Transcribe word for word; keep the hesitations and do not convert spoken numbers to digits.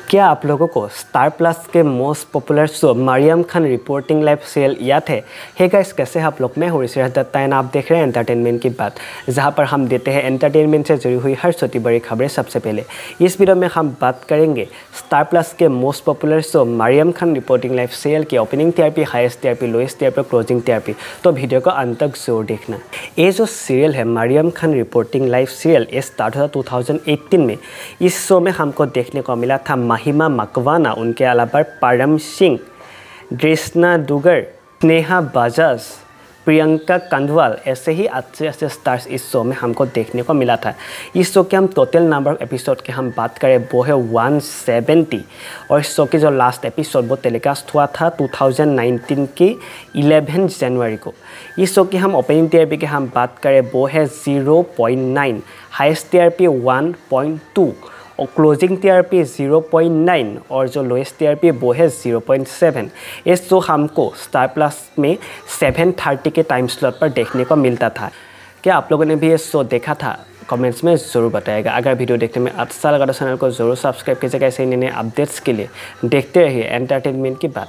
क्या आप लोगों को स्टार प्लस के most popular show Maryam Khan reporting live serial याद है? हे गाइस, कैसे आप लोग? मैं हूं ऋषिराज दत्ता एंड आप देख रहे हैं एंटरटेनमेंट की बात, जहां पर हम देते हैं एंटरटेनमेंट से जुड़ी हुई हर छोटी बड़ी खबरें सबसे पहले। इस वीडियो में हम बात करेंगे स्टार प्लस के most popular show Maryam Khan reporting live serial की opening TRP, highest TRP, lowest TRP, closing TRP. तो वीडियो को अंत तक जरूर देखना। ये जो सीरियल है Maryam Khan reporting live serial, ये स्टार्ट हुआ टू थाउजेंड एटीन में। इस शो में हमको देखने को मिला था महिमा मकवाना, उनके अलावा परम सिंह, कृष्णा दुगर, स्नेहा बजाज, प्रियंका कंदवाल, ऐसे ही अच्छे अच्छे स्टार्स इस शो में हमको देखने को मिला था। इस शो के हम टोटल नंबर ऑफ एपिसोड की हम बात करें वो है वन सेवेंटी, और इस शो के जो लास्ट एपिसोड वो टेलीकास्ट हुआ था टू थाउजेंड नाइनटीन की इलेवन जनवरी को। इस शो की हम ओपनिंग टीआरपी की हम बात करें वो है zero point nine, highest TRP one point two, और closing TRP zero point nine, और जो लोएस्ट टीआरपी वो है ज़ीरो पॉइंट सेवन। इस शो हमको स्टार प्लस में सेवन थर्टी के टाइम स्लॉट पर देखने को मिलता था। क्या आप लोगों ने भी ये शो देखा था? कमेंट्स में ज़रूर बताइएगा। अगर वीडियो देखने में अच्छा लगा तो चैनल को ज़रूर सब्सक्राइब कीजिएगा। ऐसे नए नए अपडेट्स के लिए देखते रहिए एंटरटेनमेंट की बात।